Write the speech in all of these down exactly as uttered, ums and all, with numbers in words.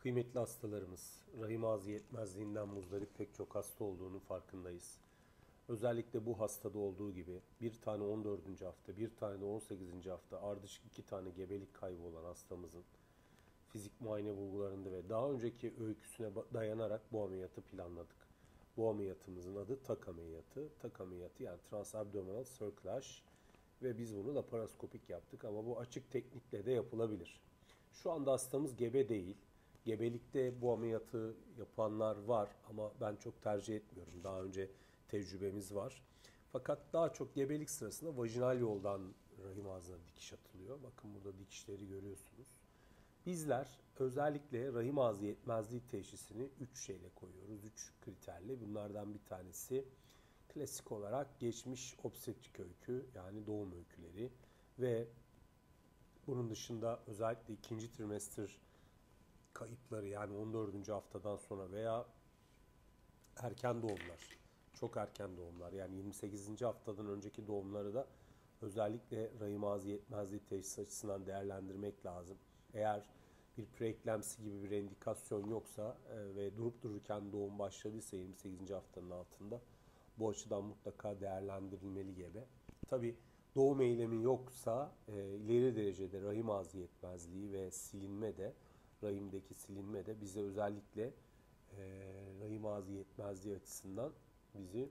Kıymetli hastalarımız, rahim ağzı yetmezliğinden muzdarip pek çok hasta olduğunu farkındayız. Özellikle bu hastada olduğu gibi bir tane on dördüncü hafta, bir tane de on sekizinci hafta ardışık iki tane gebelik kaybı olan hastamızın fizik muayene bulgularında ve daha önceki öyküsüne dayanarak bu ameliyatı planladık. Bu ameliyatımızın adı tak ameliyatı. Tak ameliyatı yani transabdominal circlage ve biz bunu laparoskopik yaptık ama bu açık teknikle de yapılabilir. Şu anda hastamız gebe değil. Gebelikte bu ameliyatı yapanlar var ama ben çok tercih etmiyorum. Daha önce tecrübemiz var. Fakat daha çok gebelik sırasında vajinal yoldan rahim ağzına dikiş atılıyor. Bakın burada dikişleri görüyorsunuz. Bizler özellikle rahim ağzı yetmezliği teşhisini üç şeyle koyuyoruz. üç kriterle. Bunlardan bir tanesi klasik olarak geçmiş obstetrik öykü yani doğum öyküleri ve bunun dışında özellikle ikinci trimester kayıpları yani on dördüncü haftadan sonra veya erken doğumlar, çok erken doğumlar yani yirmi sekizinci haftadan önceki doğumları da özellikle rahim ağzı yetmezliği teşhis açısından değerlendirmek lazım. Eğer bir preeklemsi gibi bir endikasyon yoksa e, ve durup dururken doğum başladıysa yirmi sekizinci haftanın altında bu açıdan mutlaka değerlendirilmeli gebe. Tabii doğum eylemi yoksa e, ileri derecede rahim ağzı yetmezliği ve silinme de rahimdeki silinme de bize özellikle e, rahim ağzı yetmezliği açısından bizi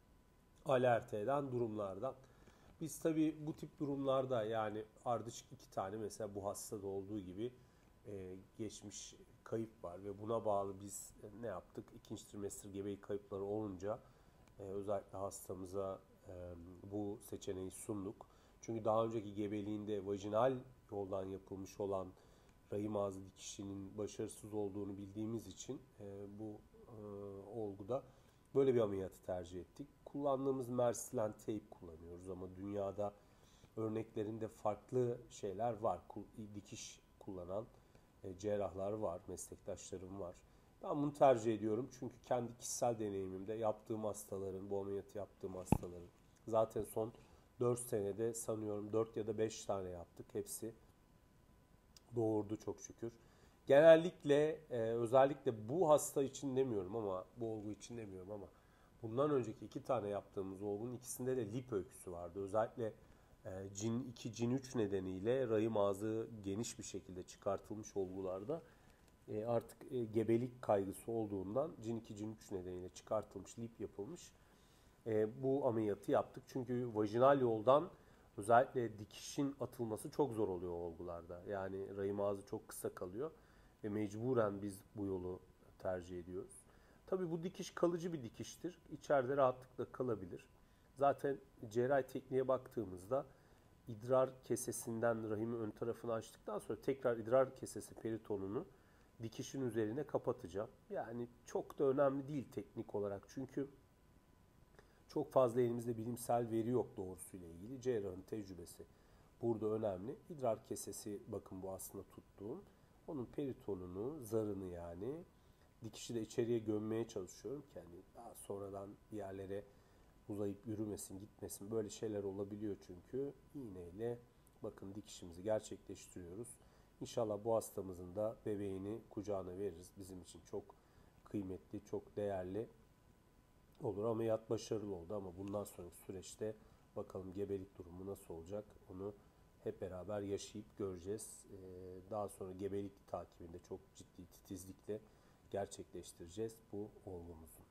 alerte eden durumlardan. Biz tabii bu tip durumlarda yani ardışık iki tane mesela bu hastada olduğu gibi e, geçmiş kayıp var ve buna bağlı biz e, ne yaptık? İkinci trimester gebelik kayıpları olunca e, özellikle hastamıza e, bu seçeneği sunduk. Çünkü daha önceki gebeliğinde vajinal yoldan yapılmış olan rahim ağzı dikişinin başarısız olduğunu bildiğimiz için e, bu e, olguda böyle bir ameliyatı tercih ettik. Kullandığımız Mersilen teyp kullanıyoruz ama dünyada örneklerinde farklı şeyler var. Dikiş kullanan e, cerrahlar var, meslektaşlarım var. Ben bunu tercih ediyorum çünkü kendi kişisel deneyimimde yaptığım hastaların, bu ameliyatı yaptığım hastaların zaten son dört senede sanıyorum dört ya da beş tane yaptık. Hepsi doğurdu çok şükür. Genellikle e, özellikle bu hasta için demiyorum ama bu olgu için demiyorum ama bundan önceki iki tane yaptığımız olgunun ikisinde de lip öyküsü vardı. Özellikle e, cin iki, cin üç nedeniyle rahim ağzı geniş bir şekilde çıkartılmış olgularda e, artık e, gebelik kaygısı olduğundan cin iki, cin üç nedeniyle çıkartılmış, lip yapılmış. E, bu ameliyatı yaptık. Çünkü vajinal yoldan özellikle dikişin atılması çok zor oluyor o olgularda. Yani rahim ağzı çok kısa kalıyor ve mecburen biz bu yolu tercih ediyoruz. Tabii bu dikiş kalıcı bir dikiştir. İçeride rahatlıkla kalabilir. Zaten cerrahi tekniğe baktığımızda idrar kesesinden rahimin ön tarafını açtıktan sonra tekrar idrar kesesi peritonunu dikişin üzerine kapatacağım. Yani çok da önemli değil teknik olarak. Çünkü çok fazla elimizde bilimsel veri yok doğrusuyla ilgili. Cerrahın tecrübesi burada önemli. İdrar kesesi bakın bu aslında tuttuğum. Onun peritonunu, zarını yani dikişi de içeriye gömmeye çalışıyorum ki yani daha sonradan bir yerlere uzayıp yürümesin, gitmesin. Böyle şeyler olabiliyor çünkü. İğneyle bakın dikişimizi gerçekleştiriyoruz. İnşallah bu hastamızın da bebeğini kucağına veririz. Bizim için çok kıymetli, çok değerli olur. Ameliyat başarılı oldu ama bundan sonraki süreçte bakalım gebelik durumu nasıl olacak onu hep beraber yaşayıp göreceğiz. Daha sonra gebelik takibinde çok ciddi titizlikle gerçekleştireceğiz bu olgumuzu.